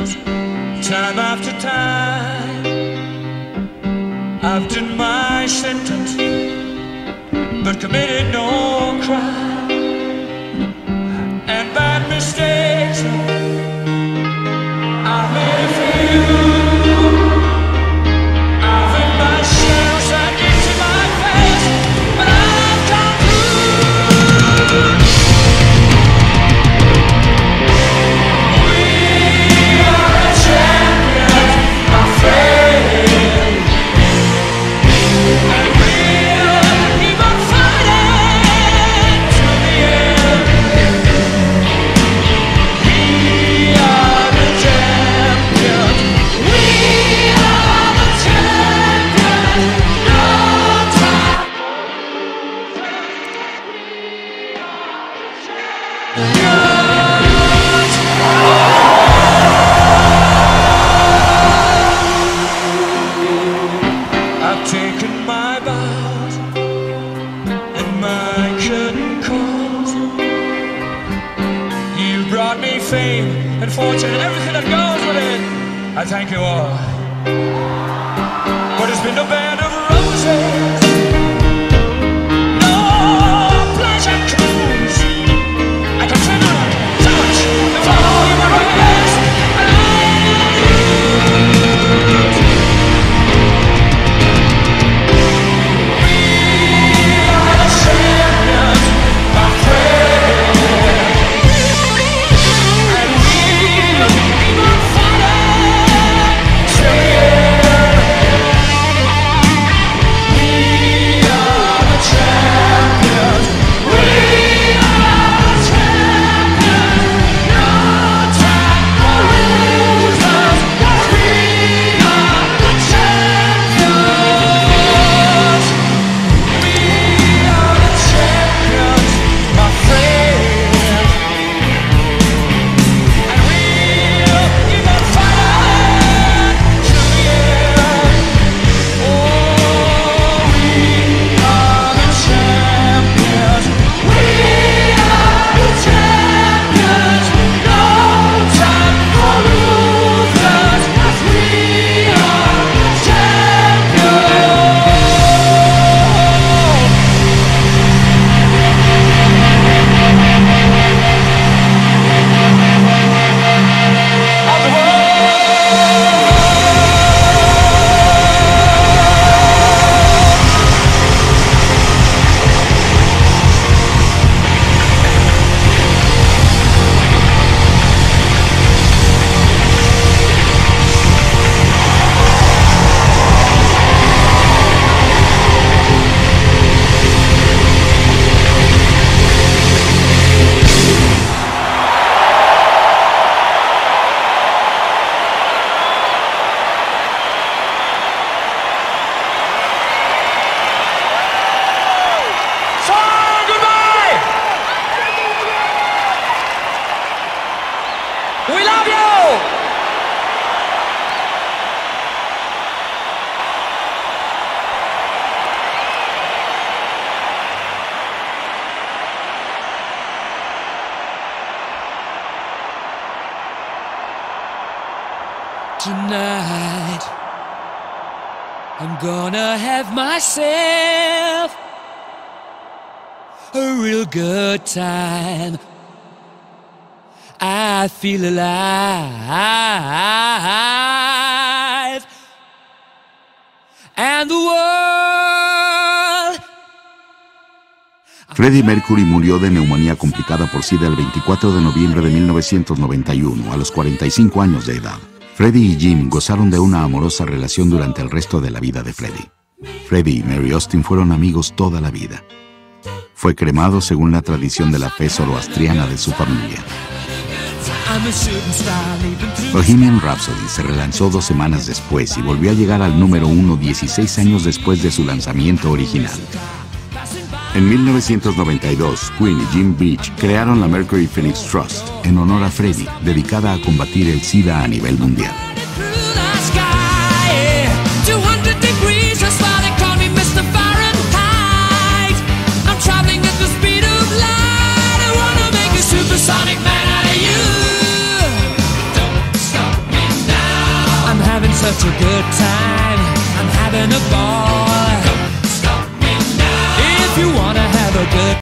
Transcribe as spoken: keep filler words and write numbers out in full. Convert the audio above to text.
time after time. I've done my sentence, but committed no crime. And bad mistakes I've made a few. I've had my shares that get to my face, but I've come through. We are the champions, my friend, and we'll keep on fighting to the end. We are the champions. We are the champions. No time. I've taken my vows and my curtain calls. You brought me fame and fortune and everything that goes with it. I thank you all. But it's been no bed of roses, no pleasure cruise. I consider so much if all you were best and lose. We are the champions, my friend, and we'll keep on fighting till the end. We are the champions. We are the champions. No time for losers. We are the champions. We are the champions, my friend, and we'll keep on fighting till the end. Oh, we are the champions. We are the champions. No time for losers. We are the champions. Of the world. So goodbye. We love you. Tonight, I'm gonna have myself a real good time. I feel alive, and the world. Freddie Mercury murió de neumonía complicada por SIDA el veinticuatro de noviembre de mil novecientos noventa y uno, a los cuarenta y cinco años de edad. Freddie y Jim gozaron de una amorosa relación durante el resto de la vida de Freddie. Freddie y Mary Austin fueron amigos toda la vida. Fue cremado según la tradición de la fe zoroastriana de su familia. Bohemian Rhapsody se relanzó dos semanas después y volvió a llegar al número uno dieciséis años después de su lanzamiento original. En mil novecientos noventa y dos, Queen y Jim Beach crearon la Mercury Phoenix Trust en honor a Freddie, dedicada a combatir el SIDA a nivel mundial. Supersonic man out of you. Don't stop me. gonna go